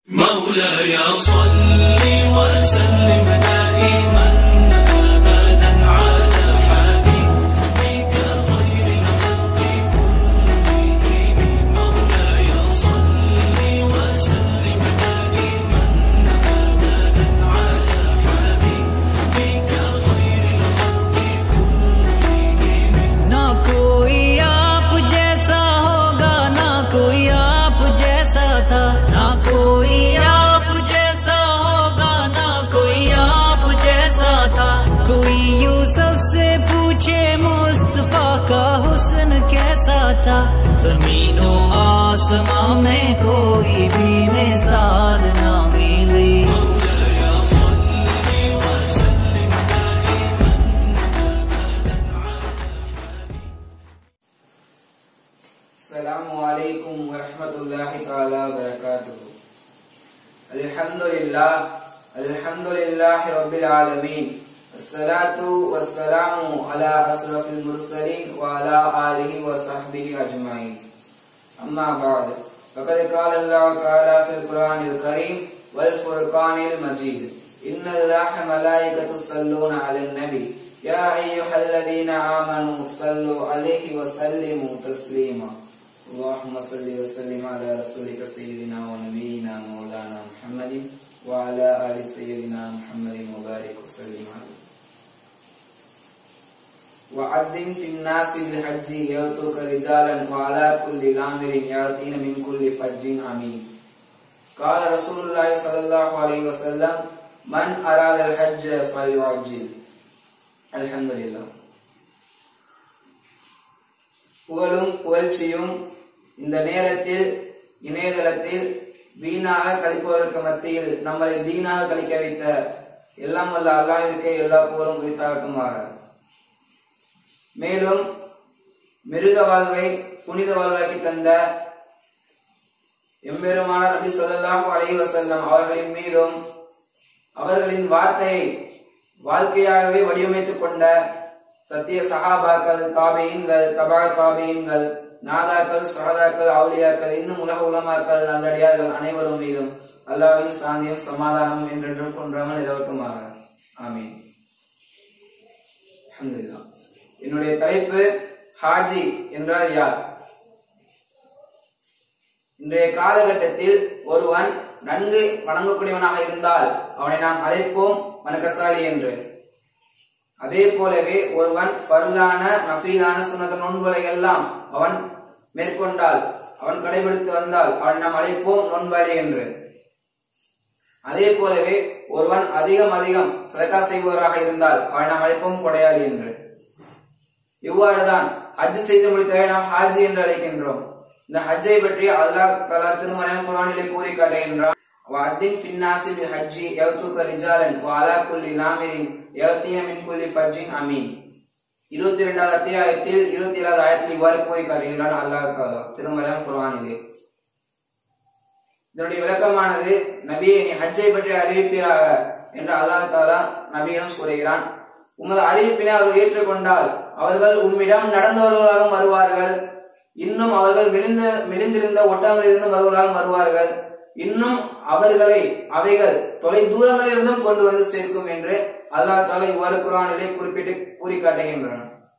مولاي صل وسلم دائما أبدا على حبيبك خير الخلق كلهم. مولاي صل وسلم دائما أبدا على حبيبك خير الخلق كلهم. ना कोई आप जैसा होगा, ना कोई आप जैसा था, ना कोई आप जैसा होगा, ना कोई आप जैसा था। कोई यूसुफ से पूछे मुस्तफा का हुस्न कैसा था। जमीनों आसमां में कोई भी मिसाल ना मिली। अस्सलामु अलैकुम वरहमतुल्लाहि ताला वबरकातुहू। अल्हम्दुलिल्लाहि रब्बिल आलमीन, अस्सलातु वस्सलामु अला अशरफिल मुरसलीन व अला आलिहि व सहबिहि अजमाइन। अम्मा बाद, फक़द क़ाल अल्लाहु तआला फ़िल क़ुरआनिल करीम वल फ़ुरक़ानिल मजीद, इन्नल्लाह मलाइकतु यस्सल्लूना अलन नबी या अय्युहल्लज़ीना आमनू सल्लु अलैहि व सल्लिमू तस्लीमा। अल्लाहुम्मा सल्लि व सल्लिम अला रसूलिका सय्यिदिना व नबियिना मौलाना मुहम्मदिन व अला आलि सय्यिदिना मुहम्मदिन व बारिक व सल्लिम अलैहि। व अद्दिन फिन्नासि बिल हज्जि यअतूका रिजालन व अला कुल्लि लामिरिन यातीना मिन कुल्ली फज्जिन अमीन। क़ाल रसूलुल्लाह सल्लल्लाहु अलैहि वसल्लम, मन अरादल हज्ज फल्युअज्जिल। அல்ஹம்துலில்லாஹ். புகழும் புகழ்ச்சியும் இந்த நேரத்தில் இணையதளத்தில் வீணாக கழிப்பவர்களுக்கு மத்தியில் நம்மளை தீனாக கழிக்க வைத்த எல்லாம் வல்ல அல்லாஹ்விற்கே எல்லா புகழும் குறித்தாகட்டுமாக. மேலும் மிருக வாழ்வை புனித வாழ்வாக்கி தந்த எம்பெருமானார் நபி ஸல்லல்லாஹு அலைஹி வஸல்லம் அவர்களின் மீதும் அவர்களின் வார்த்தையை வாழ்க்கையாகவே வடிவமைத்துக் கொண்ட சத்திய சஹாபாக்கள், தாபீன்கள், தபா தாபீன்கள், நாதாக்கள், ஸஹாதாக்கள், அவுலியாக்கள், இன்னும் உலக உலமாக்கள், நல்லடியார்கள் அனைவரும் மீதும் அல்லாஹ்வின் சாந்தியும் சமாதானமும் என்றென்றும் கொன்றாமல் நிலவட்டுமாக. ஆமீன். அல்ஹம்துலில்லாஹ். என்னுடைய தலைப்பு ஹாஜி என்றால் யார்? இன்றைய காலகட்டத்தில் ஒருவன் நன்கு வணங்கக்கூடியவனாக இருந்தால் அவனை நாம் அழைப்போம் வணக்கசாலி என்று. அதே போலவே ஒருவன் ஃபர்லான நஃபீலான சுன்னத் நோன்புகளை எல்லாம் அவன் மேற்கொண்டால், அவன் கடைபிடித்து வந்தால் அவன் நாம் அழைப்போம் நோன்பாளி என்று. அதே போலவே ஒருவன் அதிகம் சதகா செய்பவராக இருந்தால் அவனை நாம் அழைப்போம் கொடையாளி என்று. இவ்வாறுதான் ஹஜ் செய்து முடித்தவரை நாம் ஹாஜி என்று அழைக்கின்றோம். இந்த ஹஜ்ஜை பற்றி அல்லாஹ் தஆலா திருமறையான குர்ஆனிலே கூறி காட்டுகின்றான். வஅத்தின் ஃபின்னாஸி பில் ஹஜ்ஜி யஅதூக ரிஜாலன் வ அலா குல்லி லாமிரின் யஅதீன மின் குல்லி ஃபஜ்ஜின் அமீன். 22வது அத்தியாயத்தில் 27வது ஆயத்தில் இவ்வாறு கூறி காட்டுகின்றான் அல்லாஹ் தஆலா திருமறையான குர்ஆனிலே. இதனுடைய விளக்கமானது, நபியே நீ ஹஜ்ஜை பற்றி அறிவிப்பீராக என்று அல்லாஹ் தஆலா நபியிடம் கூறுகிறான். உமது அறிவிப்பினை அவர்கள் ஏற்றுக்கொண்டால் அவர்கள் உம்மிடம் நடந்தவர்களாக வருவார்கள், இன்னும் அவர்கள் மெலிந்திருந்த ஒட்டங்களிலிருந்து வருவார்கள், இன்னும் அவர்களை அவைகள் தொலை தூரங்களிலிருந்தும் கொண்டு வந்து சேர்க்கும் என்று அல்லாஹ் தஆலா இவ்வாறு குர்ஆனிலே குறிப்பிட்டு கூறி காட்டுகின்றான்.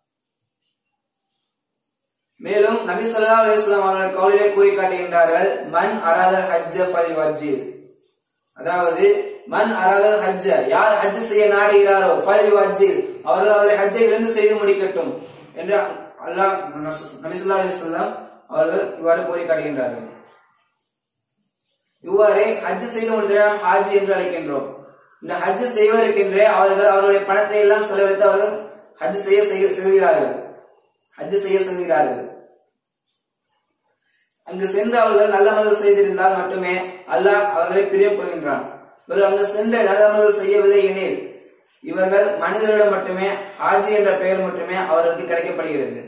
மேலும் நபி ஸல்லல்லாஹு அலைஹி வஸல்லம் அவர்கள் கவுலிலே கூறி காட்டுகின்றார்கள், மன் அராதல் ஹஜ்ஜ ஃபல்யுஅஜ்ஜில். அதாவது மன் அராதல் ஹஜ்ஜ, யார் ஹஜ் செய்ய நாடுகிறாரோ ஃபல்யுஅஜ்ஜில், அவர்கள் அவருடைய ஹஜ்ஜை விரைந்து செய்து முடிக்கட்டும் என்று அல்லாஹ் நபி ஸல்லல்லாஹு அலைஹி வஸல்லம் அவர்கள் இவ்வாறு கூறி காட்டுகின்றார்கள். இவ்வாறு ஹஜ் செய்து முடித்தவரை நாம் ஹாஜி என்று அழைக்கின்றோம். இந்த ஹஜ் செய்வதற்கென்றே அவர்கள் அவருடைய பணத்தை எல்லாம் செலவழித்து அவர்கள் ஹஜ் செய்ய செல்கிறார்கள். அங்கு சென்று அவர்கள் நல்ல அமல்கள் செய்திருந்தால் மட்டுமே அல்லாஹ் அவர்களை பிரியம் கொள்கின்றான். இவர்கள் அங்கு சென்று நல்ல அமல்கள் செய்யவில்லை எனில் இவர்கள் மனிதர்களிடம் மட்டுமே ஹாஜி என்ற பெயர் மட்டுமே அவர்களுக்கு கிடைக்கப்படுகிறது.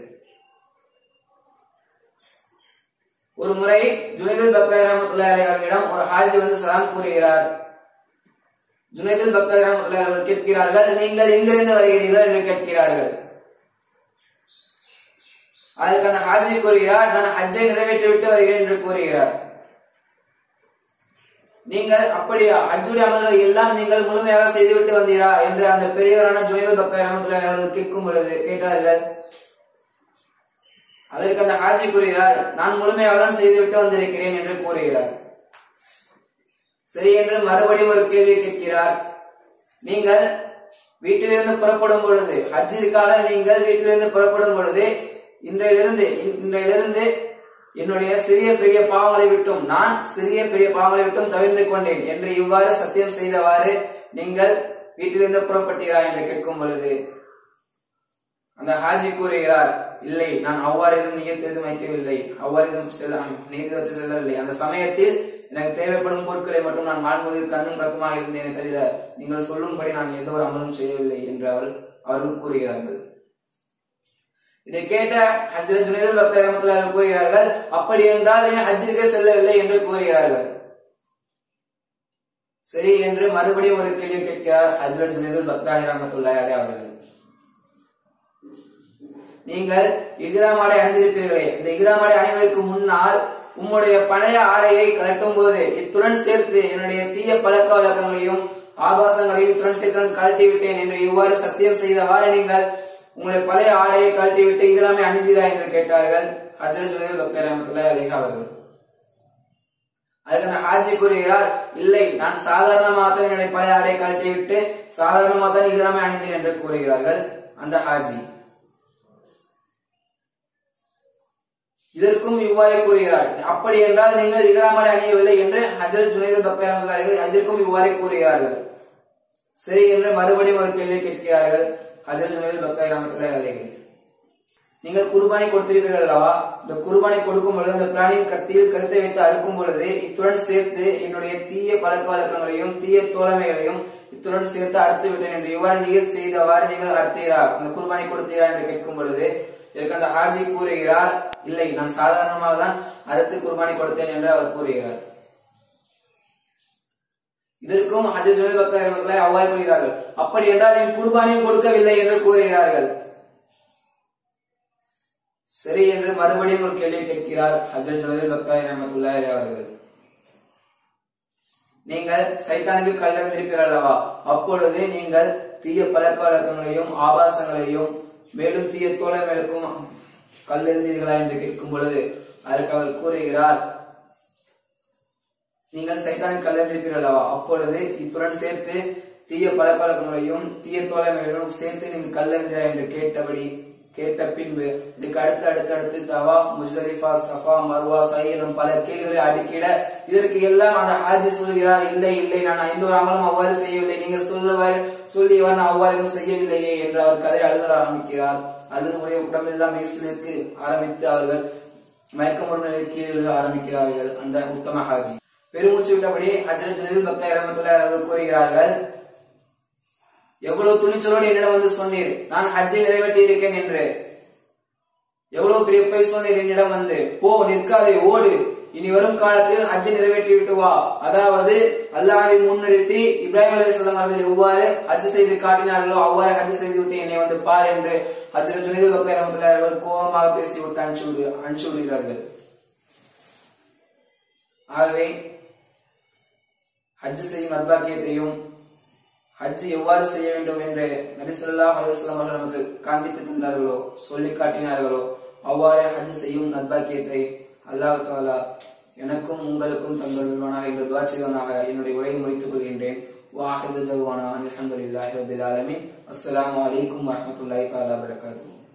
ஒரு முறை ஜுனைதுல் பக்தாரி ரஹ்மத்துல்லாஹி அலைஹி அவர்களிடம் ஒரு ஹாஜி வந்து சலாம் கூறுகிறார். ஜுனைதுல் பக்தாரி ரஹ்மத்துல்லாஹி அவர்கள் கேட்கிறார்கள், நீங்கள் எங்கிருந்து வருகிறீர்கள் என்று கேட்கிறார்கள். அதற்கு அந்த ஹாஜி கூறுகிறார், நான் ஹஜ்ஜை நிறைவேற்றிவிட்டு வருகிறேன் என்று கூறுகிறார். நீங்கள் அப்படியா ஹஜ்ஜுடைய அமல்களை எல்லாம் நீங்கள் முழுமையாக செய்துவிட்டு வந்தீரா என்று அந்த பெரியவரான ஜுனைதுல் பக்தார் ரஹ்மத்துல்லாஹி அலைஹி அவர்கள் கேட்கும் பொழுது கேட்டார்கள். அதற்கு அந்த ஹாஜி கூறுகிறார், நான் முழுமையாக தான் செய்துவிட்டு வந்திருக்கிறேன் என்று கூறுகிறார். சரி என்று மறுபடியும் ஒரு கேள்வி கேட்கிறார். நீங்கள் வீட்டிலிருந்து புறப்படும் பொழுது ஹஜ்ஜிற்காக நீங்கள் வீட்டிலிருந்து புறப்படும் பொழுது இன்றையிலிருந்து என்னுடைய சிறிய பெரிய பாவங்களை விட்டும் நான் சிறிய பெரிய பாவங்களை விட்டும் தவிர்த்து கொண்டேன் என்று இவ்வாறு சத்தியம் செய்தவாறு நீங்கள் வீட்டிலிருந்து புறப்பட்டீரா என்று கேட்கும் பொழுது அந்த ஹாஜி கூறுகிறார், இல்லை, நான் அவ்வாறு எதுவும் நியத்து வைக்கவில்லை, அவ்வாறு எதுவும் நீதி வச்சு செல்லவில்லை. அந்த சமயத்தில் எனக்கு தேவைப்படும் பொருட்களை மட்டும் நான் வாழ்வதில் கண்ணும் கருத்துமாக இருந்தேனே தவிர நீங்கள் சொல்லும்படி நான் எந்த ஒரு அமலும் செய்யவில்லை என்று அவர்கள் கூறுகிறார்கள். இதை கேட்ட ஹஜ்ரத் ஜுனைதுல் பக்தார் ரஹ்மத்துல்லாஹி அலைஹி கூறுகிறார்கள், அப்படி என்றால் ஏன் ஹஜ்ஜிற்கு செல்லவில்லை என்று கூறுகிறார்கள். சரி என்று மறுபடியும் ஒரு கேள்வி கேட்கிறார் ஹஜ்ரத் ஜுனைதுல் பக்தார் ரஹ்மத்துல்லாஹி அலைஹி அவர்கள். நீங்கள் இஹ்ராம் ஆடை அணிந்திருப்பீர்களே, இந்த இஹ்ராம் ஆடை அணிவதற்கு முன்னால் உம்முடைய பழைய ஆடையை கழட்டும் போது இத்துடன் சேர்த்து என்னுடைய தீய பழக்க வழக்கங்களையும் ஆபாசங்களையும் இத்துடன் சேர்த்து கழட்டி விட்டேன் என்று இவ்வாறு சத்தியம் செய்தவாறு நீங்கள் உங்களுடைய பழைய ஆடையை கழட்டி விட்டு இஹ்ராமை அணிந்தீரா என்று கேட்டார்கள் ஹஜ்ரத் ஜுனைதுல் பக்தார் ரஹ்மத்துல்லாஹி அலைஹி அவர்கள். அதுக்கு அந்த ஹாஜி கூறுகிறார், இல்லை, நான் சாதாரணமாக தான் என்னுடைய பழைய ஆடையை கழட்டி விட்டு சாதாரணமாக தான் இஹ்ராமை அணிந்தேன் என்று கூறுகிறார்கள் அந்த ஹாஜி. இதற்கும் இவ்வாறு கூறுகிறார், அப்படி என்றால் நீங்கள் இஹ்ராம் ஆடை அணியவில்லை என்று ஹஜ்ரத் ஜுனைதுல் பக்தார் ரஹ்மத்துல்லாஹி அலைஹி அதற்கும் இவ்வாறு கூறுகிறார்கள். சரி என்று மறுபடியும் ஒரு கேள்வி கேட்கிறார்கள் ஹஜ்ரத் ஜுனைதுல் பக்தார் ரஹ்மத்துல்லாஹி அலைஹி. நீங்கள் குர்பானி கொடுத்திருப்பீர்கள் அல்லவா, இந்த குர்பானி கொடுக்கும் பொழுது அந்த பிராணியின் கத்தியில் கருத்தை வைத்து அறுக்கும் பொழுது இத்துடன் சேர்த்து என்னுடைய தீய பழக்க வழக்கங்களையும் தீய தோழமைகளையும் இத்துடன் சேர்த்து அறுத்து விட்டேன் என்று இவ்வாறு நிகழ்ச்சி செய்தவாறு நீங்கள் அறுத்தீரா, அந்த குர்பானி கொடுத்தீரா என்று கேட்கும் பொழுது இதற்கு அந்த ஹாஜி கூறுகிறார், இல்லை, நான் சாதாரணமாக தான் அறுத்து குர்பானி கொடுத்தேன் என்று அவர் கூறுகிறார். இதற்கும் ஹஜ்ரத் ஜுனைதுல் பக்தார் ரஹ்மத்துல்லாஹி அவ்வாறு கூறுகிறார்கள், அப்படி என்றால் என் குர்பானியும் கொடுக்கவில்லை என்று கூறுகிறார்கள். சரி என்று மறுபடியும் ஒரு கேள்வி கேட்கிறார் ஹஜ்ரத் ஜுனைதுல் பக்தார் ரஹ்மத்துல்லாஹி அவர்கள். நீங்கள் சைத்தானுக்கு கல்லெறிந்திருப்பீர்கள் அல்லவா, அப்பொழுது நீங்கள் தீய பழக்க வழக்கங்களையும் ஆபாசங்களையும் மேலும் தீய தோழமைகளுக்கும் கல்லெறிந்தீர்களா என்று கேட்கும் பொழுது அதற்கு அவர் கூறுகிறார், நீங்கள் சைத்தானுக்கு கல்லெறிந்திருப்பீர்கள் அல்லவா, அப்பொழுது இத்துடன் சேர்த்து தீய பழக்க வழக்கங்களையும் தீய தோழமைகளும் சேர்த்து நீங்கள் கல்லெறிந்தீர்களா என்று கேட்ட பின்பு இதுக்கு அடுத்து தவாஃப், முஸ்தலிஃபா, சஃபா, மர்வா, சஹி எனும் பல கேள்விகளை அடுக்கிட இதற்கு எல்லாம் அந்த ஹாஜி சொல்கிறார், இல்லை, நான் எந்த ஒரு அமலும் அவ்வாறு செய்யவில்லை, நீங்கள் சொல்லியவர் நான் அவ்வாறு செய்யவில்லையே என்று அவர் கதை அழுத ஆரம்பிக்கிறார். அழுது முறை உடம்பெல்லாம் மெய்சிலிருக்கு ஆரம்பித்து அவர்கள் மயக்கமுறை கீழே ஆரம்பிக்கிறார்கள் அந்த உத்தம ஹாஜி. பெருமூச்சு விட்டபடி ஹஜ்ரத் ஜுனைதுல் பக்தார் ரஹ்மத்துல்லாஹி அவர்கள் கூறுகிறார்கள், எவ்வளவு துணிச்சலோடு என்னிடம் வந்து சொன்னீர், நான் ஹஜ்ஜை நிறைவேற்றி இருக்கேன் என்று. எவ்வளவு பெரிய போய் சொன்னீர் என்னிடம் வந்து, போ, நிற்காதே, ஓடு, இனி வரும் காலத்தில் ஹஜ்ஜை நிறைவேற்றி விட்டு வா. அதாவது அல்லாஹ்வை முன்னிறுத்தி இப்ராஹிம் அலைஹிஸ்ஸலாம் அவர்கள் எவ்வாறு ஹஜ் செய்து காட்டினார்களோ அவ்வாறு ஹஜ் செய்து விட்டு என்னை வந்து பார் என்று ஹஜ்ரத் ஜுனைதுல் பக்தார் ரஹ்மத்துல்லாஹி அவர்கள் கோபமாக பேசிவிட்டு அனுப்பிச்சு விடுகிறார்கள். ஆகவே ஹஜ் செய்யும் நற்பாக்கியத்தையும் ஹஜ் எவ்வாறு செய்ய வேண்டும் என்று நபி ஸல்லல்லாஹு அலைஹி வஸல்லம் அவர்கள் நமக்கு காண்பித்து தந்தார்களோ சொல்லி காட்டினார்களோ அவ்வாறு ஹஜ் செய்யும் நற்பாக்கியத்தை அல்லாஹ் தஆலா எனக்கும் உங்களுக்கும் தந்தருள்வானாக என்று துஆ செய்வனாக என்னுடைய உரையை முடித்துக் கொள்கின்றேன். வாஹிது தவானா அல்ஹம்துலில்லாஹி ரப்பில் ஆலமீன். அஸ்ஸலாமு அலைக்கும் வரஹ்மத்துல்லாஹி தஆலா வபரகாத்துஹு.